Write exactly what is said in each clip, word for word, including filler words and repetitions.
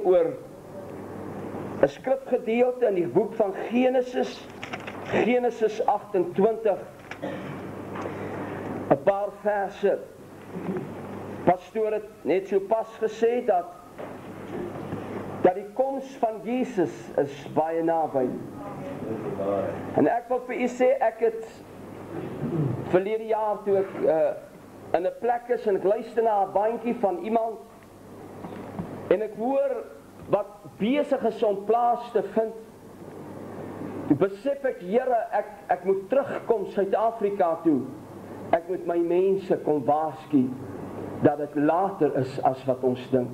oor 'n skrifgedeelte in die boek van Genesis, Genesis agt-en-twintig, 'n paar verse. Pastoor het net so pas gesê dat dat die koms van Jesus is baie naby. En ek wil vir u sê, ek het verlede jaar toe ek uh, in 'n plek is en ek luister na 'n bandjie van iemand en ek hoor wat besig is om plaas te vind. Toe besef ek, Here, ek ek moet terugkom Suid-Afrika toe. Ek moet my mense kom waarsku dat dit later is as wat ons dink.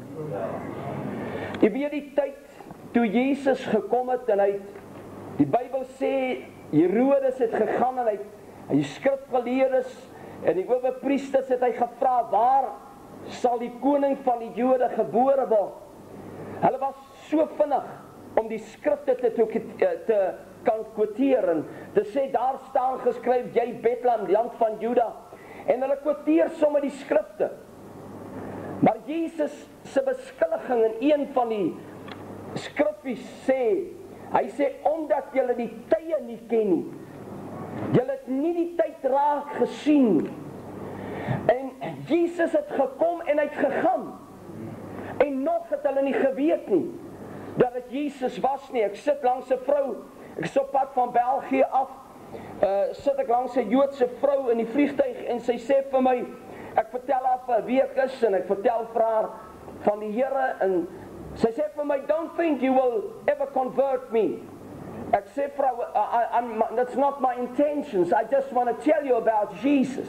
Jy weet die tyd toe Jesus gekom het en hy, die Bybel sê, Herodes het gegaan en hy, hy skrifgeleerdes en die owerpriesters het hy gevra, waar sal die koning van die Jode gebore word? Hulle was so vinnig om die skrifte te, te, te kan quoteer en te sê, daar staan geskryf, jy Bethlehem, land van Juda. En hulle quoteer sommer die skrifte. Maar Jesus se beskuldiging in een van die skriffies sê, hy sê, omdat julle die tye nie ken nie, julle het nie die tyd raak gesien, en Jesus het gekom en hy het gegaan, en nog het hulle nie geweet nie, dat het Jesus was nie. Ek sit langs 'n vrou, ek is op pad van België af, uh, sit ek langs 'n Joodse vrou in die vliegtuig, en sy sê vir my, ek vertel haar vir wie ek is, en ek vertel vir haar van die Here, en sy sê vir my, don't think you will ever convert me. Ek sê vir haar, that's not my intentions, I just want to tell you about Jesus.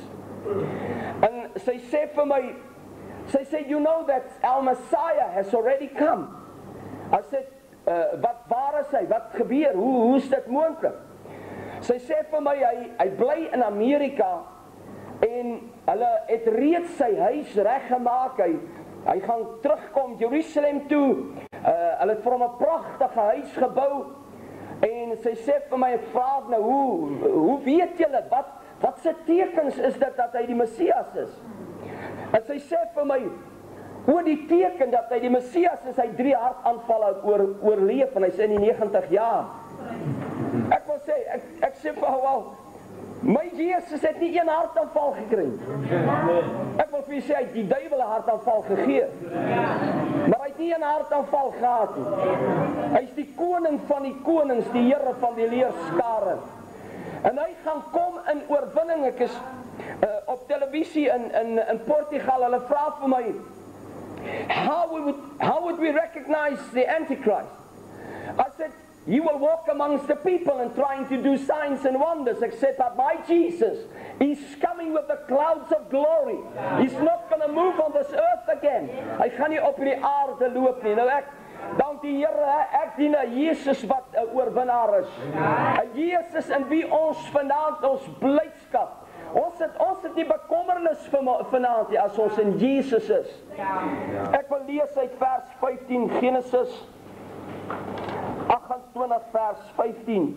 En sy sê vir my, sy sê, you know that our Messiah has already come. I said, uh, wat waar is hy, wat gebeur, hoe, hoe is dit moontlik? Sy sê vir my, hy, hy bly in Amerika, en hulle het reeds sy huis reggemaak, hy, hy gaan terugkom Jerusalem toe, uh, hulle het vir hom 'n pragtige huis gebou, en sy sê vir my, ek vra nou, hoe, hoe weet julle, wat, wat se tekens is dit dat hy die Messias is? En sy sê vir my, hoe die teken dat hy die Messias is, hy drie hartaanvalle oor, oorleef, en hy sê in die negentig jaar. Ek wil sê, ek, ek sê vir haar, my Jesus het nie een hartaanval gekry. Ek wil vir jy sê, hy het die duiwel 'n hartaanval gegee. Maar hy het nie een hartaanval gehad nie. Hy is die koning van die konings, die Here van die leerskare. En hy gaan kom in oorwinning. Ek is uh, op televisie in, in, in Portugal, hulle vra vir my, how would, how would we recognize the Antichrist? I said, he will walk amongst the people and trying to do signs and wonders, except that my Jesus is coming with the clouds of glory. He's not going to move on this earth again. Hy gaan nie op die aarde loop nie. Nou ek, dank die Here, ek dien 'n Jesus wat 'n oorwinnaar is. 'n Jesus in wie ons vanaand ons blydskap. Ons het ons het nie bekommernis vanaand nie as ons in Jesus is. Ek wil lees uit vers vyftien, Genesis agt-en-twintig vers vyftien.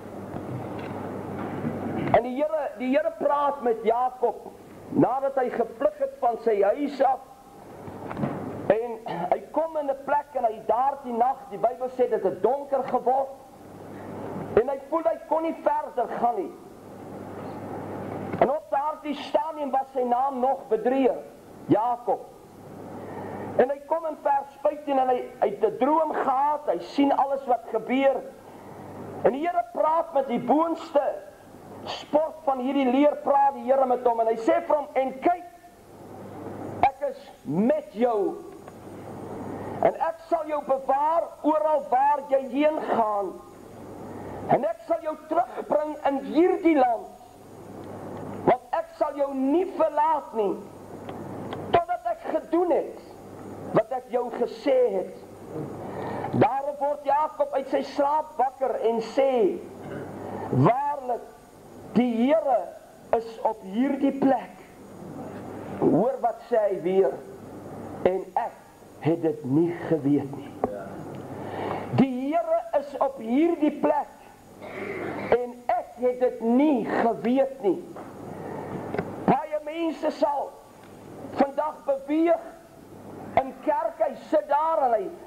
En die Here, die Here praat met Jakob nadat hy gevlug het van sy huis af. En hy kom in 'n plek en hy daar die nag, die Bybel sê dit het donker geword. En hy voel hy kon nie verder gaan nie. En op daardie stadium was sy naam nog bedreig, Jakob. En hy kom in vers vyftien en hy, hy het 'n droom gehad, hy sien alles wat gebeur. En die Here praat met die boonste sport van hierdie leer, praat die Here met hom en hy sê vir hom, en kyk, ek is met jou. En ek sal jou bewaar oral waar jy heen gaan. En ek sal jou terugbring in hierdie land. Want ek sal jou nie verlaat nie, totdat ek gedoen het wat ek jou gesê het. Daarop word Jakob uit sy slaap wakker en sê, waarlik, die Here is op hierdie plek. Hoor wat sê hy weer, en ek het dit nie geweet nie. Die Here is op hierdie plek, en ek het dit nie geweet nie. Baie mense sal vandag beweeg in kerk, hy sit daar en hy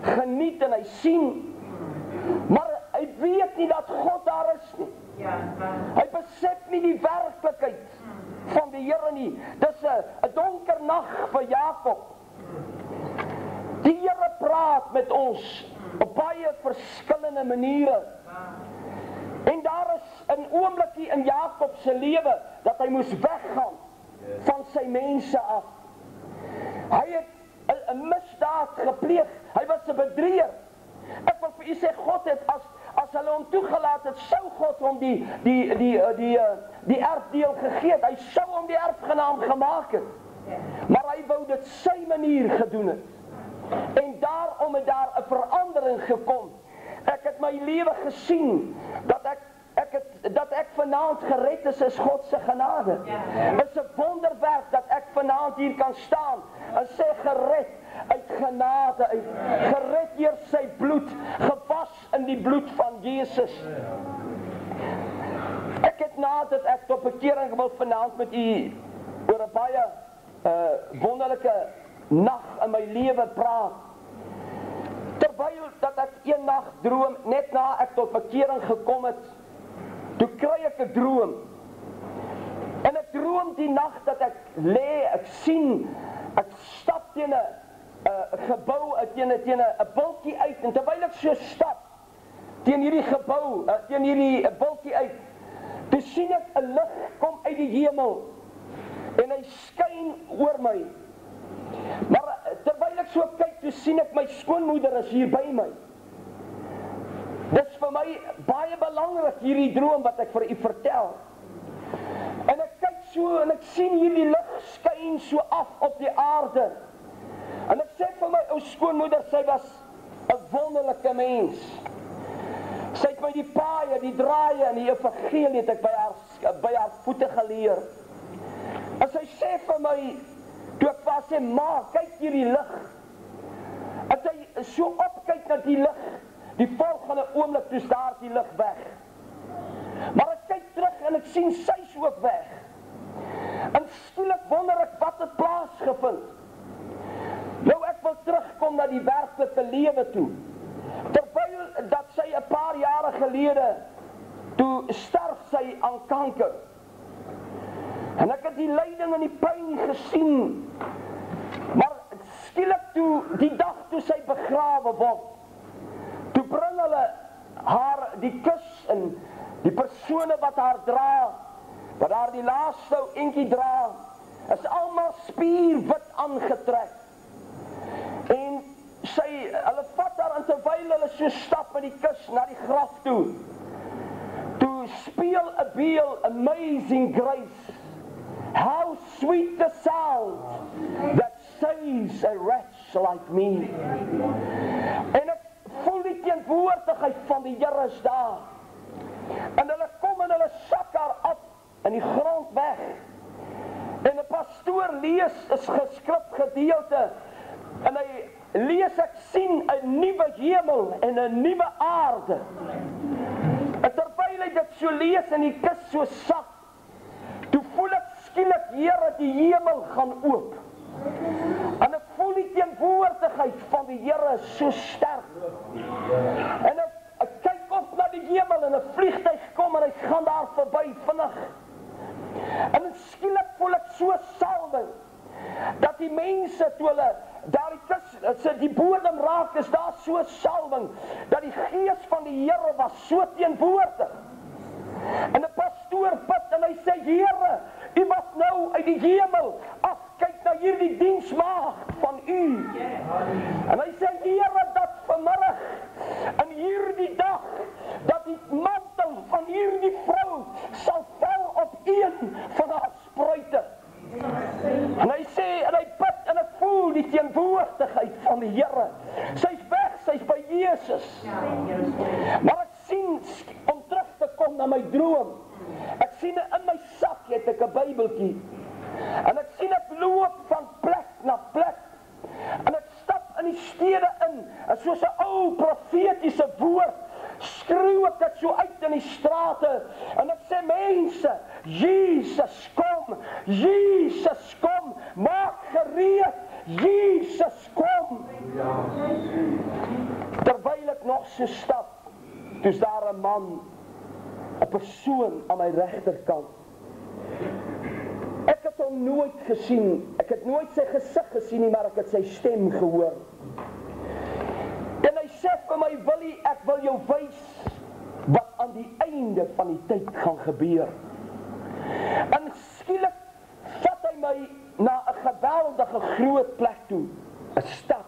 geniet en hy sien, maar hy weet nie dat God daar is nie. Hy besef nie die werklikheid van die Here nie. Dis 'n donker nag vir Jakob. Die Here praat met ons op baie verskillende maniere. En daar is 'n oomblikie in Jakob se lewe dat hy moes weggaan van sy mense af. Hy het 'n misdaad gepleeg. Hy was 'n bedrieger. Ek wil vir u sê, God het as as hulle hom toegelaat het, sou God hom die die die die die, die erfdeel gegee het. Hy sou hom die erfgenaam gemaak het. Maar hy wou dit sy manier gedoen het. En daarom het daar 'n verandering gekom. Ek het my lewe gesien dat ek ek het dat ek vanaand gered is, is God se genade. Dit is 'n wonderwerk dat ek vanaand hier kan staan en sê gered uit genade uit, gered deur sy bloed, gewas in die bloed van Jesus. Ek het nadat ek tot bekering wil vanaand met u oor 'n baie uh, wonderlike nag in my lewe praat. Terwyl dat ek een nag droom, net na ek tot bekering gekom het, toe kry ek 'n droom. En ek droom die nag dat ek lê, ek sien, ek stap teen 'n uh, gebou, teen 'n teen 'n bultjie uit, en terwyl ek so stap teen hierdie gebou, uh, teen hierdie uh, bultjie uit, toe sien ek 'n lig kom uit die hemel en hy skyn oor my. Maar terwyl ek so kyk, toe sien ek my skoonmoeder is hier by my. Dis vir my baie belangrik hierdie droom wat ek vir u vertel. En ek kyk so en ek sien hierdie lig skyn so af op die aarde. En ek sê vir my ou skoonmoeder, sy was 'n wonderlike mens. Sy het my die paaie, die draaie en die evangelie het ek by haar by haar voete geleer. En sy sê vir my, toe ek vir sê, ma, kyk hierdie lig. En sy so opkyk na die lig, die volgende oomblik toe is daar die lig weg. Maar ek kyk terug en ek sien sy's ook weg. En skielik wonder ek wat het plaasgevind. Nou ek wil terugkom na die werklike lewe toe. Terwyl dat sy 'n paar jare gelede, toe sterf sy aan kanker. En ek het die lyding en die pyn gesien. Maar skielik toe, die dag toe sy begrawe word, toe bring hulle haar die kus en die persone wat haar dra, wat haar die laaste eentjie dra, is almal spierwit aangetrek. En sy, hulle vat haar, en terwyl hulle so stap met die kus na die graf toe, toe speel 'n beel, Amazing Grace. How sweet the sound that saves a wretch like me. En ek voel die teenwoordigheid van die Here is daar. En hulle kom en hulle sak haar af in die grond weg. En 'n pastoor lees 'n geskrip gedeelte en hy lees, ek sien 'n nuwe hemel en 'n nuwe aarde. En terwyl hy dit so lees en die kus so sak, toe voel ek skielik, Here, die hemel gaan oop. En ek voel die teenwoordigheid van die Here so sterk. En ek, ek kyk op na die hemel en 'n vliegtuig kom en hy gaan daar verby vinnig. En skielik voel ek so salwing, dat die mense toe hulle daar die kus, die bodem raak, is daar so salwing, dat die gees van die Here was so teenwoordig. En 'n pastoor bid en hy sê, Here, u wat nou uit die hemel af kyk na hierdie diensmaagd van u. En hy sê, Here, dat vanmiddag en hierdie dag, dat die mantel van hierdie vrou sal val op een van haar spruite. En hy sê, en hy bid, en ek voel die teenwoordigheid van die Here. Sy's weg, sy's by Jesus. Maar ek sien, om terug te kom na my droom, ek sien in my sak het ek 'n Bybeltjie. En ek sien ek loop van plek na plek. En ek stap in die stede in, en soos 'n ou profetiese woord, skreeu ek dit so uit in die strate, en ek sê, mense, Jesus kom, Jesus kom, maak gereed, Jesus kom. so stap, toe's daar 'n man, 'n persoon aan my regterkant. Ek het hom nooit gesien, ek het nooit sy gesig gesien nie, maar ek het sy stem gehoor. En hy sê vir my, Willie, ek wil jou wys wat aan die einde van die tyd gaan gebeur. En skielik vat hy my na 'n geweldige groot plek toe, 'n stad.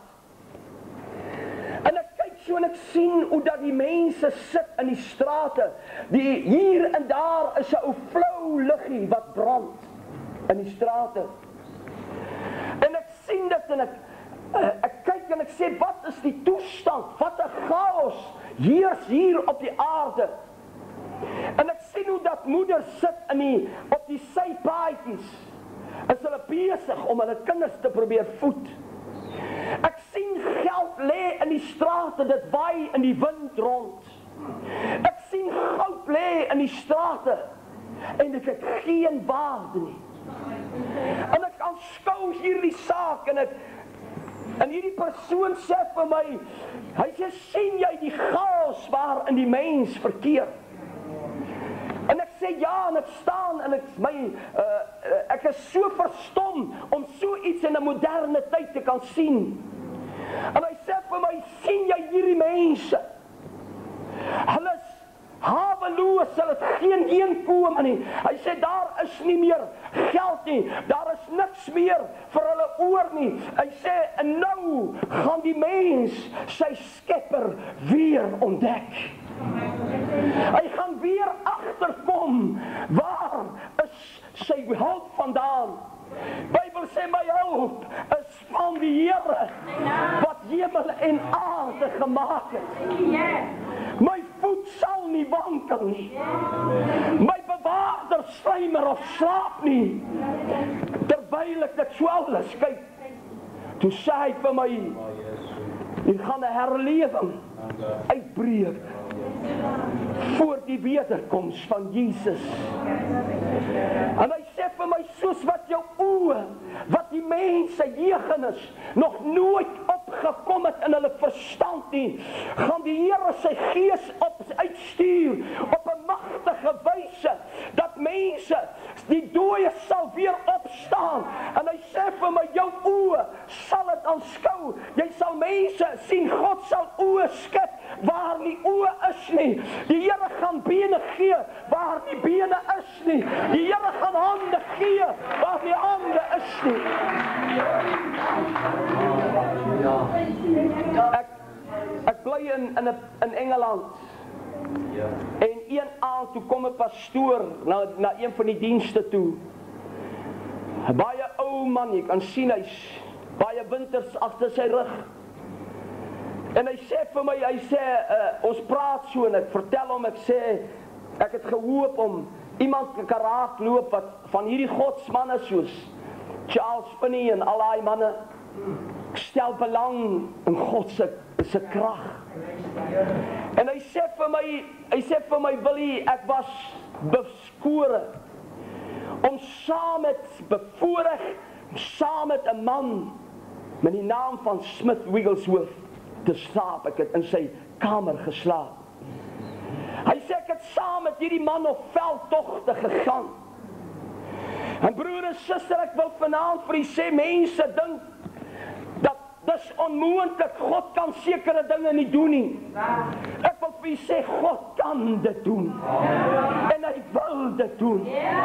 En ek kyk so en ek sien hoe dat die mense sit in die strate. Die hier en daar is 'n ou flou liggie wat brand in die strate. En ek sien dit en ek uh, ek kyk en ek sê, wat is die toestand? Wat 'n chaos heers hier op die aarde. En ek sien hoe dat moeders sit in die op die sypaadjies. Is hulle besig om hulle kinders te probeer voed. Ek sien geld lê in die strate, dit waai in die wind rond. Ek sien goud lê in die strate en dit het geen waarde nie. En ek aanskou hierdie saak en ek en hierdie persoon sê vir my, hy sê, sien jy die chaos waarin die mens verkeer? En ek sê ja, en ek staan en ek my uh, ek is so verstom om so iets in 'n moderne tyd te kan sien. En hy sê vir my, sien jy hierdie mense? Hulle is haweloos, hulle het geen inkomste nie. Hy sê daar is nie meer geld nie, daar is niks meer vir hulle oor nie. Hy sê en nou gaan die mens sy skepper weer ontdek. Hy gaan weer agterkom, waar is sy hulp vandaan? Bybel sê my hulp is van die Here wat hemel en aarde gemaak het. My voet sal nie wankel nie. My bewaarder sluimer of slaap nie. Terwyl ek dit so alles kyk, toe sê hy vir my, hier gaan 'n herlewing uitbreek voor die wederkoms van Jesus. En hy sê vir my, soos wat jou oë, wat die mense jegenis nog nooit opgekom het in hulle verstand nie, gaan die Here sy gees op uitstuur op 'n magtige wyse, dat mense, die dooies sal weer opstaan. En hy sê vir my, jou oë sal dit aanskou. Jy sal mense sien, God sal oë skep waar nie oë is nie. Die Here gaan bene gee waar nie bene is nie. Die Here gaan hande gee waar nie hande is nie. Ek, ek bly in, in, in Engeland. En een aand toe kom 'n pastoor na, na een van die dienste toe. Baie ou man, jy kan sien hy's baie winters agter sy rug. En hy sê vir my, hy sê, uh, ons praat so en ek vertel hom, ek sê, ek het gehoop om iemand kan raakloop wat van hierdie godsmanne soos Charles Finney en al daai manne stel belang in God se se krag. En hy sê vir my, hy sê vir my, Willie, ek was beskore om saam met bevoorreg, saam met 'n man met die naam van Smith Wigglesworth te slaap. Ek het in sy kamer geslaap. Hy sê ek het saam met hierdie man op veldtogte gegaan. En broer en suster, ek wil vanaand vir u sê, mense dink dat dis onmoontlik, God kan sekere dinge nie doen nie. Ek wil vir u sê, God kan dit doen. En hy wil dit doen.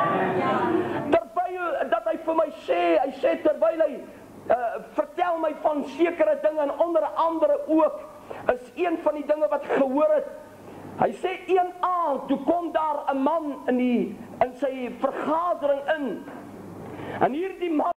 Terwyl dat hy vir my sê, hy sê terwyl hy Uh, vertel my van sekere dinge en onder andere ook is een van die dinge wat gehoor het. Hy sê een aand toe kom daar 'n man in die in sy vergadering in. En hierdie man